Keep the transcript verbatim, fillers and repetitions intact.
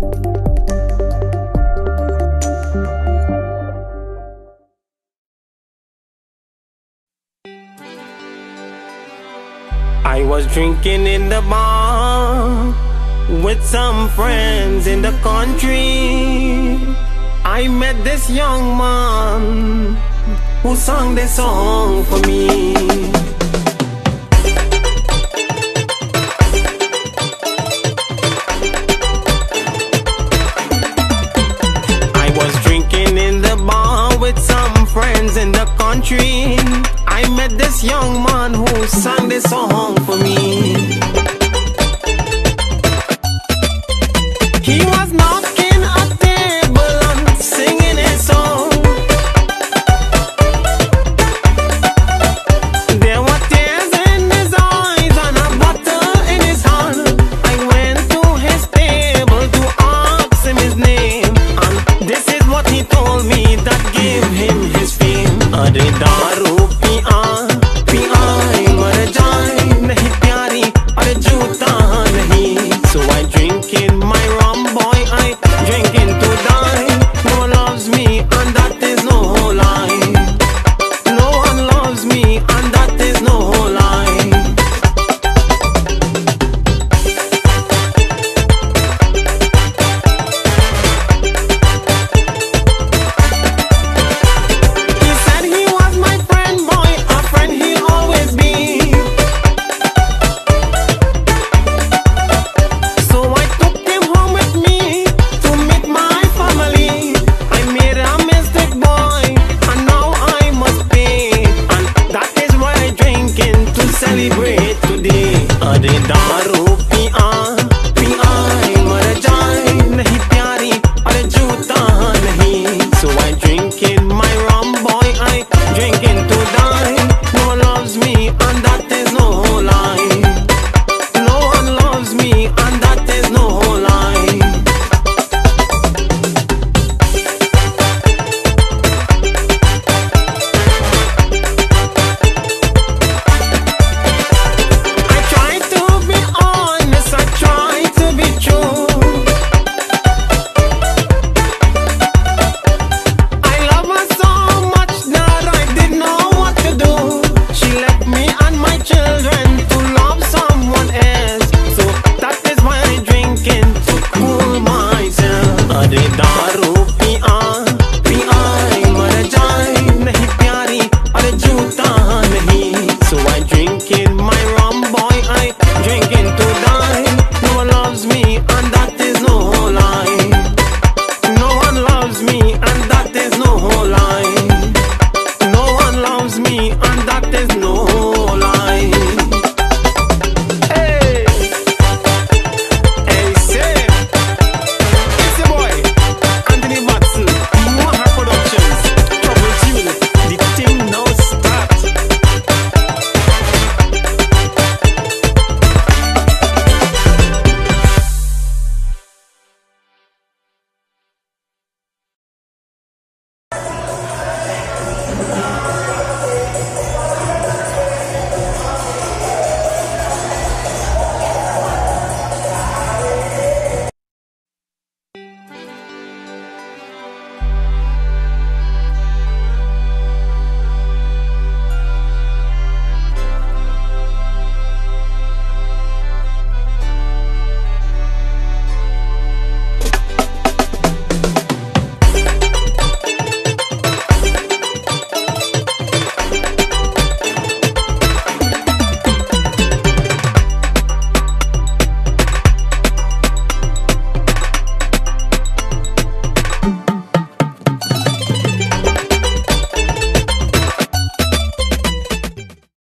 I was drinking in the bar with some friends in the country. I met this young man who sang this song for me. I was drinking in the bar with some friends in the country. I met this young man who sang this song for me.